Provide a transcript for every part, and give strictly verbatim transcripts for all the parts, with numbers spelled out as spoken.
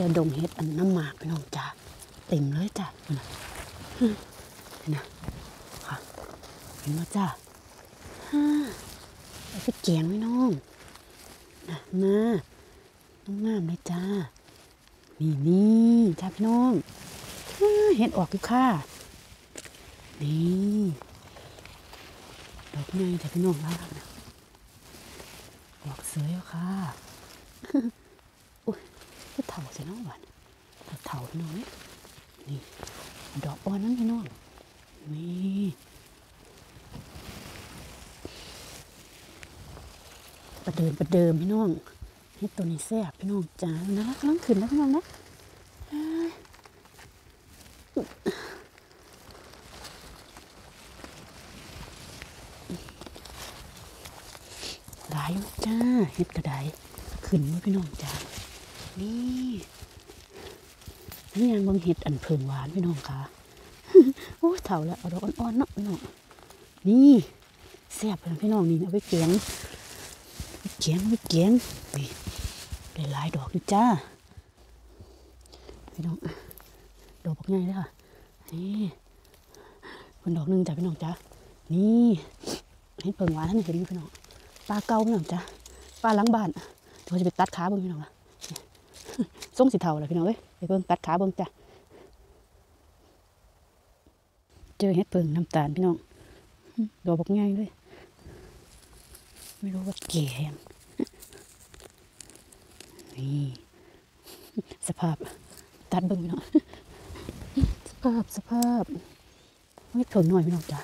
อดงเห็ดอันน้ำหมากพี่น้องจ้าเต็มเลยจ้าเห็นนะค่ะเห็นไหมจ้าเอาไปแกงพี่น้องนะมาน้ำงามเลยจ้านี่นี่จ้าพี่น้องเห็ดออกอยู่ค่ะนี่ดอกใหญ่จ้าพี่น้องแล้วนะออกสวยแล้วค่ะอุ้ยก็เถาใส่น้องหวานเถาพี่น้องนี่ดอกอ่อนนั้นพี่น้องนี่ประเดิมประเดิมพี่น้องให้ตัวนี้แซ่บพี่น้องจ้านะกำลังขึ้นแล้วพี่น้องนะหลายจ้าเห็ดกระไดขึ้นมาพี่น้องจ้านี่นี่ยังบางเห็ดอันเพิ่มหวานพี่น้องค่ะโอ้เถาแล้วเอาดอกอ่อนๆเนาะพี่น้องนี่แซ่บเลยพี่น้องนี่เอาไปแกงแกงไปแกงนี่ได้หลายดอกอยู่จ้าพี่น้องดอกบักใหญ่เลยค่ะนี่คนดอกนึงจ้าพี่น้องจ้านี่เห็ดเพิ่มหวานท่านเห็นไหมพี่น้องปลาเก่าพี่น้องจ้าปลาหลังบ้านเดี๋ยวจะไปตัดขาเบิ้งพี่น้องละส่งสีเทาเลยพี่น้องเอ้ยไปเบิ้งตัดขาเบิ้งจ้าเจอเห็ดเพิ่งน้ำตาลพี่น้องดอกบักใหญ่เลยไม่รู้ว่าแก่ยังนี่สภาพตัดเบิ้งพี่น้องสภาพสภาพเห็ดเพิ่งหน่อยพี่น้องจ้า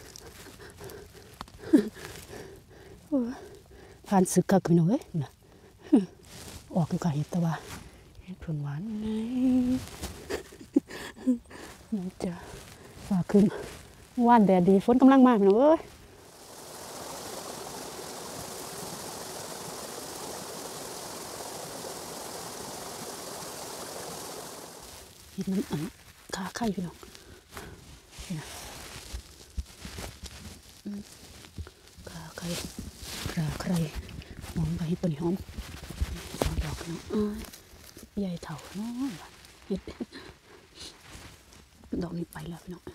ผ่านศึกกับพี่น้องเอ้ยนะออกอยู่กับเห็ดตะวันเห็ดเพิ่งหวานไงน้องจ้าฝากขึ้นว่านแดดดีฝนกำลังมาพี่น้องเอ้ยเห็ดมันอันขาไข่พี่น้องนี่นะขาไข่ขาไข่หอมไปเห็ดตัวนี้หอมสองดอกพี่น้องเอ้ยใหญ่เถาเนาะเห็ดดอกนี้ไปแล้วพี่น้อง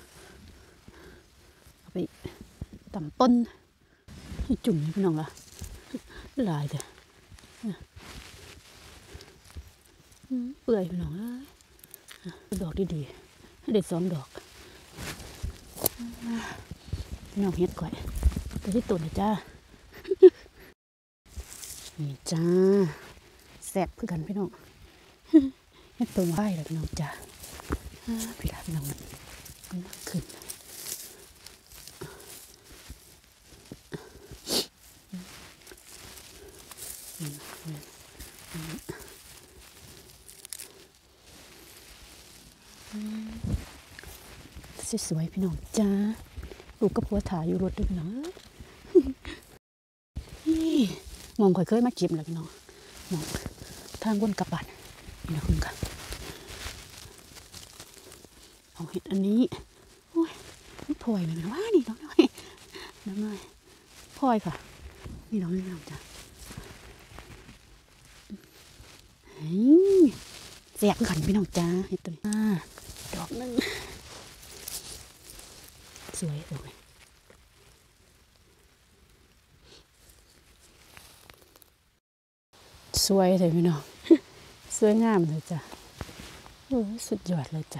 เอาไปตำป้นให้จุ่มพี่น้องละลายเด้อเปื่อยพี่น้องเลยดอกดีๆเด็ดสองดอกพี่น้องเห็ดก่อยตัวที่ตุ่นเลยจ้านี่จ้าแซ่บคือกันพี่น้องเห็ดตัวไม้แล้วพี่น้องจ้าพี่ละพี่น้องมันขึ้นสวยๆพี่น้องจ้าลูกกับผัวถ่ายอยู่รถด้วยพี่น้องมองค่อยเคยมาเก็บแล้วพี่น้องมองทางวนกลับบ้านพี่น้องคุณค่ะเอาเห็ดอันนี้โอ้ยนี่พลอยเลยนะว่านี่น้องน้อยน้องน้อยพลอยค่ะนี่น้องนี่น้องจ้าแซ่บขันพี่น้องจ้าเห็ดตัวนี้ดอกนึงสวยเลยสวยเลยพี่น้องสวยงามเลยจ้ะโอ้สุดยอดเลยจ้ะ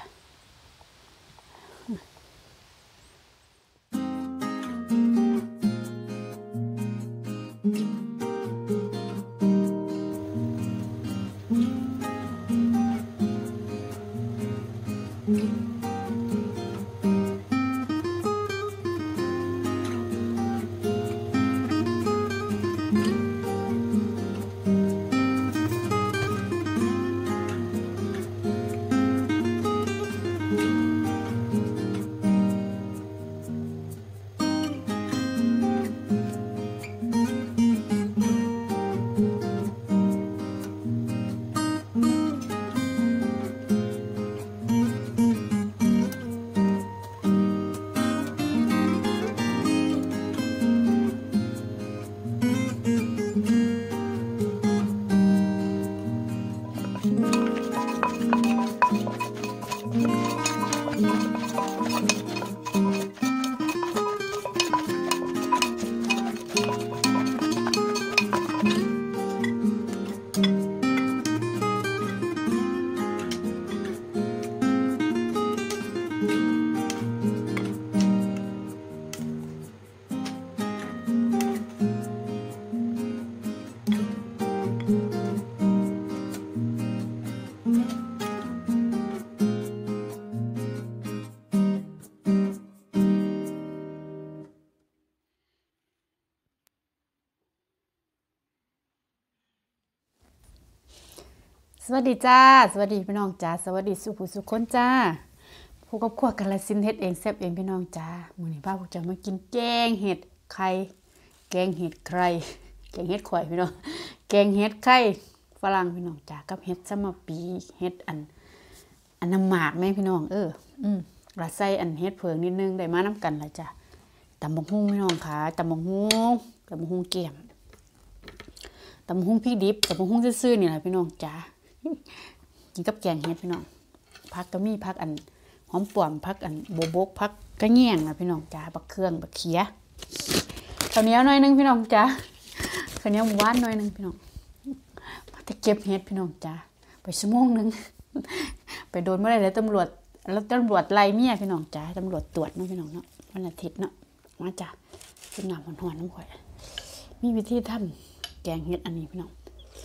สวัสดีจ้าสวัสดีพี่น้องจ้าสวัสดีสุผู้สุคนจ้าพวกกับขวกกันละสินเฮ็ดเองแซ่บเองพี่น้องจ้ามื้อนี้พาพวกจะมากินแกงเห็ดไข่แกงเห็ดไข่แกงเห็ดข่อยพี่น้องแกงเห็ดไข่ฝรั่งพี่น้องจ้ากับเห็ดสมปีเห็ดอันอันน้ำหมากแม่พี่น้องเอออืมละใส่อันเห็ดเผือกนิดนึงได้มาน้ำกันละจ้าตำบักหุ่งพี่น้องค่ะตำบักหุ่งตำบักหุ่งแกงตำบักหุ่งพริกดิบตำบักหุ่งซื่อๆนี่แหละพี่น้องจ้ากินกับแกงเห็ดพี่น้องพักก็มีพักอันหอมป่อมพักอันโบโบกพักกระเงี่ยงนะพี่น้องจ้าบักเครื่องบักเขียข้าวเหนียวหน่อยนึงพี่น้องจ้าข้าวเหนียวหมูหวานหน่อยนึงพี่น้องมาจะเก็บเห็ดพี่น้องจ้าไปชั่วโมงนึงไปโดนเมื่อไรแล้วตำรวจแล้วตำรวจไล่เมียพี่น้องจ้าตำรวจตรวจเนาะพี่น้องเนาะวันอาทิตย์เนาะมาจ้ากินน้ำหวานๆน้ำข่อยมีวิธีทำแกงเห็ดอันนี้พี่น้อง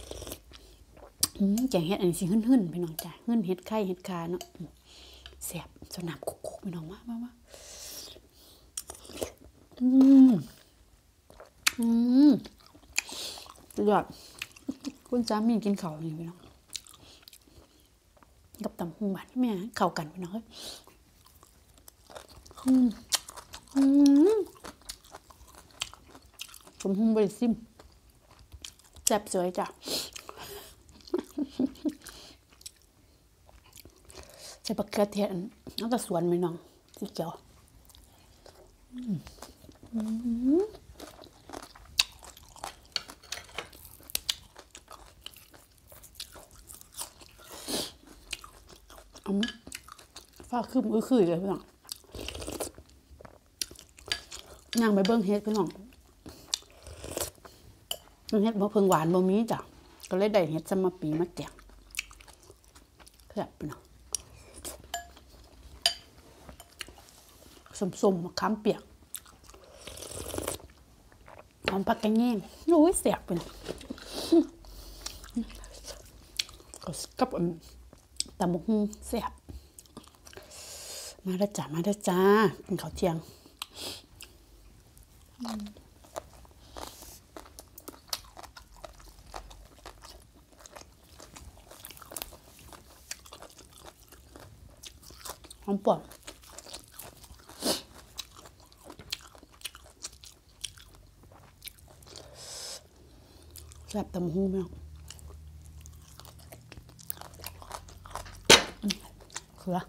แกงเห็ดอันนี้สิหึ่นๆพี่น้องจ้ะหึ่นเห็ดไข่เห็ดคาเนาะแซ่บสนามคุกๆพี่น้องมามามาอืมอืมสุดยอดคุณสามีกินข้าวนี่พี่น้องกับตำหูหวานแม่เข้ากันพี่น้องเฮ้ยอืมอืมตำหูบริซิมแซ่บสวยจ้ะใส่บักเขือเทศน้ำตาสวนไหมน้องสีเขียวอืมฟ้าขึ้นอื้อคือเลยพี่น้องย่างไปเบิ้งเฮ็ดพี่น้องเบิ้งเฮ็ดบ่เพิ่งหวานบ่มีจ้ะก็เลยได้เฮ็ดสมปีมาแกงแซ่บพี่น้องส้มๆมะขามเปียกหอมผักกระเงี้ยงโอ้ยแซ่บไปเลยกับตำบักหุ่งแซ่บมาได้จ้ามาได้จ้ากินข้าวเที่ยงหอมป่อมแซ่บตำหูแม่เขือ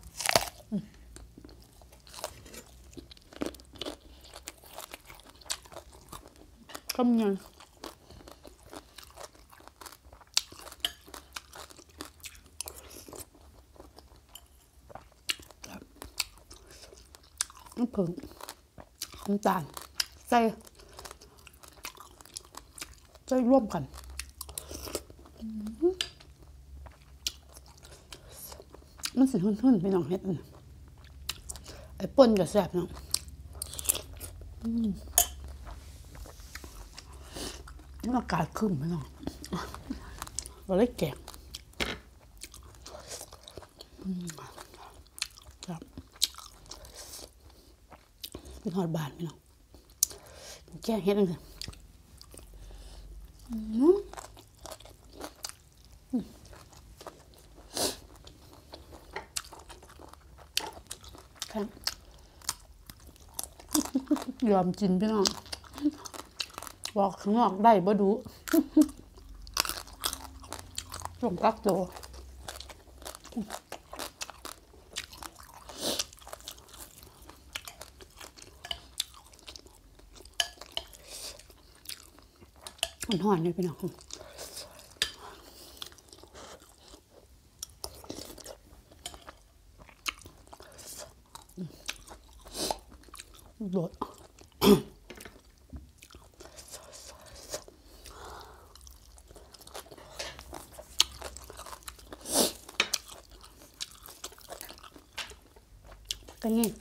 คำยังน้ำผึ้งน้ำตาลใส่ใส่ร่วมกันมันสิหุ่นๆไปน้องเฮ็ดไอ้ป่นก็แซ่บเนาะอากาศขึ้นไปน้องเราเลยแกงครับเป็นหอดบานพี่น้องแกงเฮ็ดเลยครับยอมกินพี่น้องบอกข้างนอกได้บ่ดูลงกักโตมันหอนเลยพี่น้องโดดกันนี่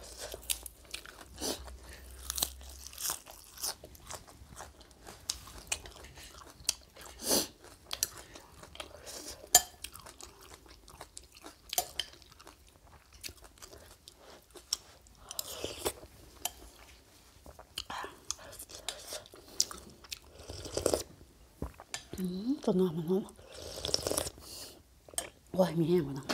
ตัวน้ำมันหอมโอ้ยมีแห้งกว่านั้น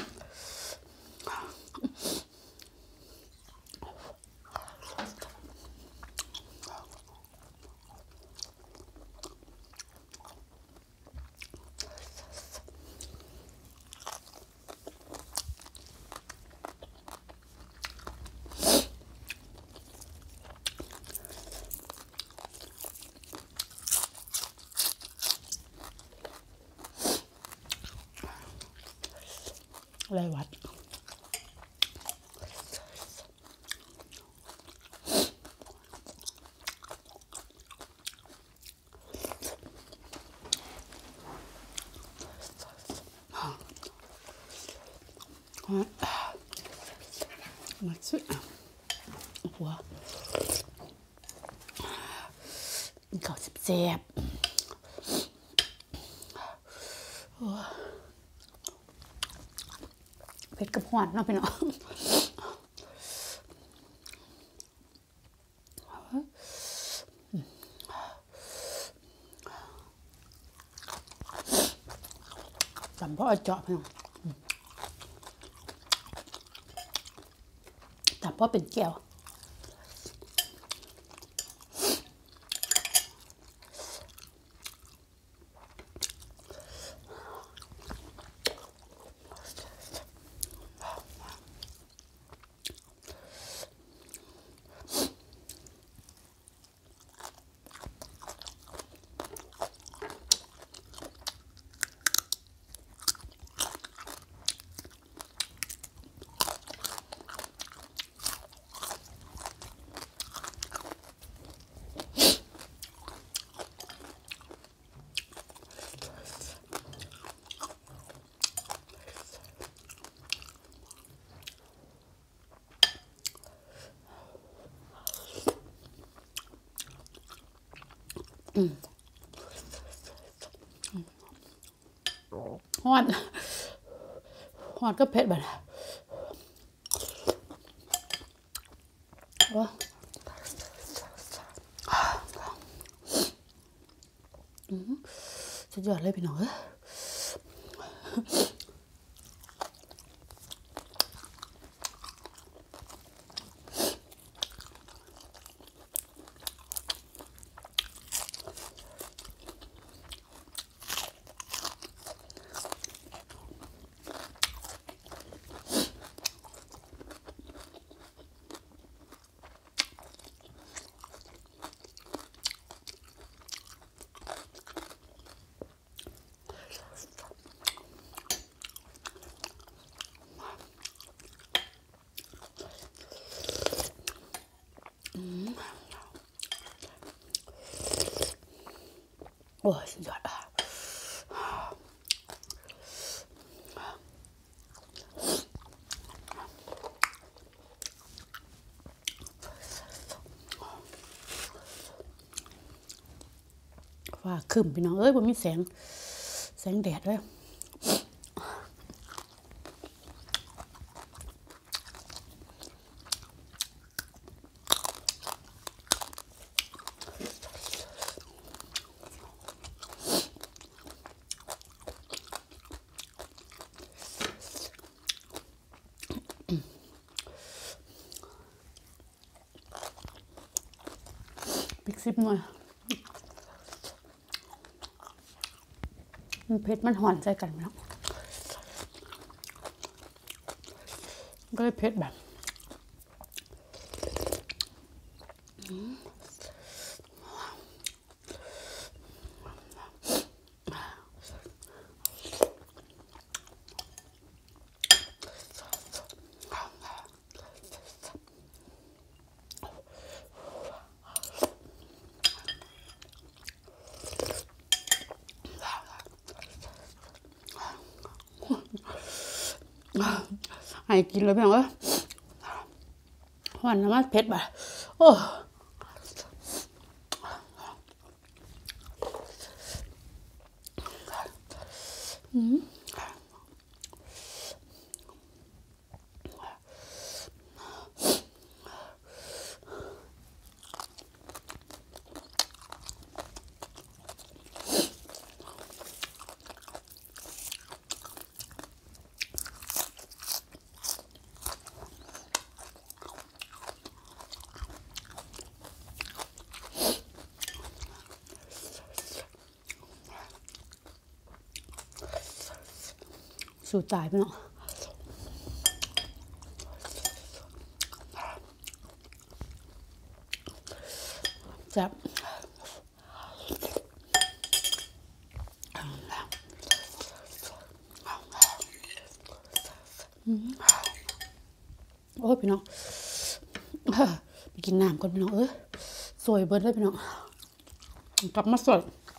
ไรวัดมาสุดหัวเก่าเจ็บเผ็ดกับหวานเนาะพี่น้องจำเพราะเจาะพี่น้องจำเพราะเป็นแก้วอืมฮอดฮอดก็เผ็ดแบบว่าสุดยอดเลยพี่น้องเอ้ยโอ้ยสุดยอดว่าขึ้นพี่น้องเอ้ยบ่มีแสงแสงแดดเลยพริกซิบหน่อยมันเผ็ดมันหอนใจกันเนาะก็เลยเผ็ดแบบให้กินเลยพี่น้องเอ้ยหวานน้ำมันเผ็ดบ่ะโอ้อืมสู้ตายพี่น้องแซ่บโอ้พี่น้องไปกินน้ำก่อนพี่น้องเอ้ยสวยเบิร์ดเลยพี่น้องกลับมาสด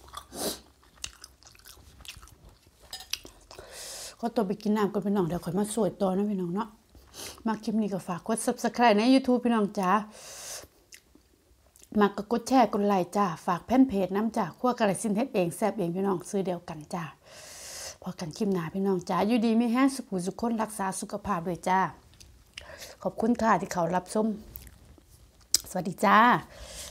ก็ตัวไปกินน้ำก่อนพี่น้องเดี๋ยวค่อยมาสวยต่อนะพี่น้องเนาะมาคลิปนี้ก็ฝากกด ซับสไครบ์ ใน ยูทูบ พี่น้องจ้ามากก็กดแชร์กดไลค์จ้าฝากแผ่นเพจน้ำจ้าคั่วกระสินเฮ็ดเองแซ่บเองพี่น้องซื้อเดียวกันจ้าพอกันคลิปหน้าพี่น้องจ้าอยู่ดีมีแห้งสุขสุขคนรักษาสุขภาพด้วยจ้าขอบคุณค่ะที่เขารับชมสวัสดีจ้า